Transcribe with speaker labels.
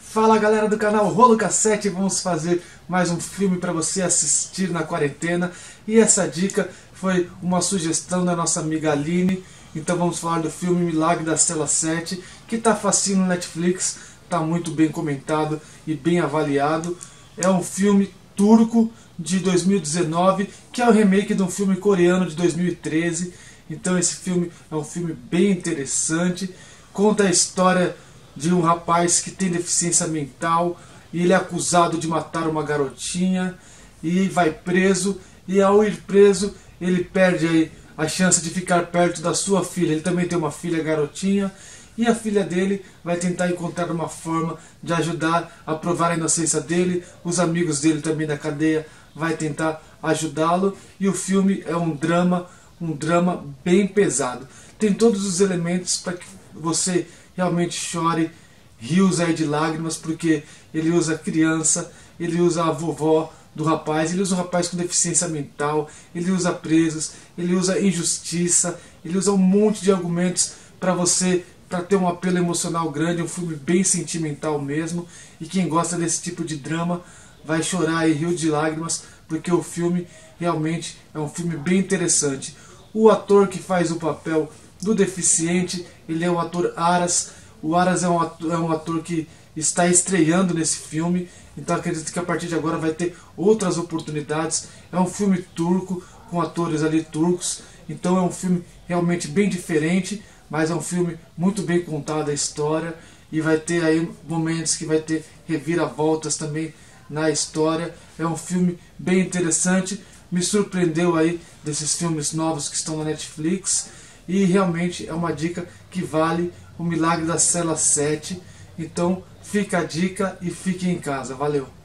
Speaker 1: Fala galera do canal Rolo Cassete, vamos fazer mais um filme para você assistir na quarentena. E essa dica foi uma sugestão da nossa amiga Aline. Então vamos falar do filme Milagre da Cela 7, que está facinho no Netflix, está muito bem comentado e bem avaliado. É um filme turco de 2019, que é o remake de um filme coreano de 2013. Então esse filme é um filme bem interessante, conta a história de um rapaz que tem deficiência mental e ele é acusado de matar uma garotinha e vai preso, e ao ir preso ele perde aí a chance de ficar perto da sua filha. Ele também tem uma filha garotinha e a filha dele vai tentar encontrar uma forma de ajudar a provar a inocência dele. Os amigos dele também da cadeia vai tentar ajudá-lo, e o filme é um drama bem pesado. Tem todos os elementos para que você realmente chore rios aí de lágrimas, porque ele usa a criança, ele usa a vovó do rapaz, ele usa o rapaz com deficiência mental, ele usa presos, ele usa injustiça, ele usa um monte de argumentos para ter um apelo emocional grande. Um filme bem sentimental mesmo, e quem gosta desse tipo de drama vai chorar aí rio de lágrimas, porque o filme realmente é um filme bem interessante. O ator que faz o papel do deficiente, ele é o ator Aras. O Aras é um ator que está estreando nesse filme, então acredito que a partir de agora vai ter outras oportunidades. É um filme turco, com atores ali turcos, então é um filme realmente bem diferente, mas é um filme muito bem contado a história, e vai ter aí momentos que vai ter reviravoltas também na história. É um filme bem interessante, me surpreendeu aí desses filmes novos que estão na Netflix, e realmente é uma dica que vale o Milagre da Cela 7. Então fica a dica e fique em casa. Valeu!